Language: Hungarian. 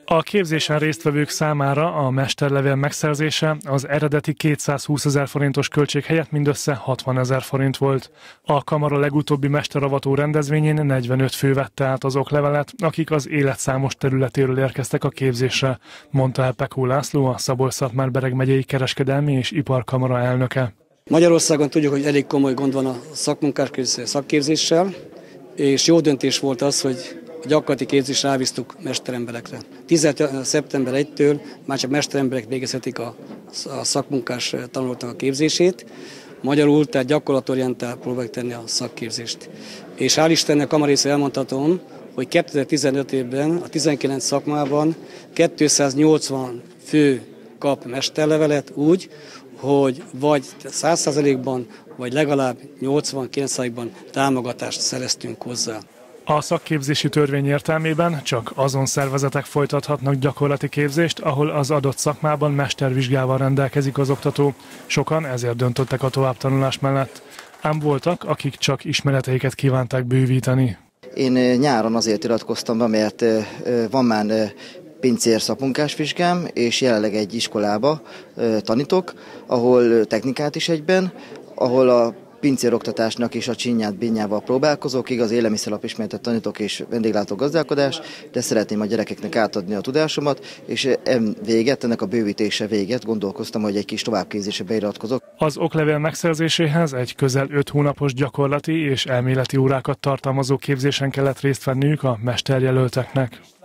A képzésen résztvevők számára a mesterlevél megszerzése az eredeti 220 000 forintos költség helyett mindössze 60 000 forint volt. A kamara legutóbbi mesteravató rendezvényén 45 fő vette át az oklevelet, akik az élet számos területéről érkeztek a képzésre, mondta el Pekó László, a Szabolcs-Szatmár-Bereg megyei kereskedelmi és iparkamara elnöke. Magyarországon tudjuk, hogy elég komoly gond van a szakképzéssel, és jó döntés volt az, hogy a gyakorlati képzésre rábíztuk mesteremberekre. 17. szeptember 1-től már csak mesteremberek végezhetik a szakmunkás tanulóknak a képzését. Magyarul, tehát gyakorlatorientált próbáljuk tenni a szakképzést. És hál' Istennek kamarészre elmondhatom, hogy 2015 évben a 19 szakmában 280 fő kap mesterlevelet úgy, hogy vagy 100%-ban, vagy legalább 80-90%-ban támogatást szereztünk hozzá. A szakképzési törvény értelmében csak azon szervezetek folytathatnak gyakorlati képzést, ahol az adott szakmában mestervizsgával rendelkezik az oktató. Sokan ezért döntöttek a továbbtanulás mellett. Ám voltak, akik csak ismereteiket kívánták bővíteni. Én nyáron azért iratkoztam be, mert van már pincér szakmunkásvizsgám, és jelenleg egy iskolába tanítok, ahol technikát is egyben, ahol a pincéroktatásnak is a csinyát, bínyával próbálkozok, igaz élelmiszerlapismeretet tanítok és vendéglátó gazdálkodás, de szeretném a gyerekeknek átadni a tudásomat, és ennek a bővítése véget gondolkoztam, hogy egy kis továbbképzésre beiratkozok. Az oklevél megszerzéséhez egy közel 5 hónapos gyakorlati és elméleti órákat tartalmazó képzésen kellett részt venniük a mesterjelölteknek.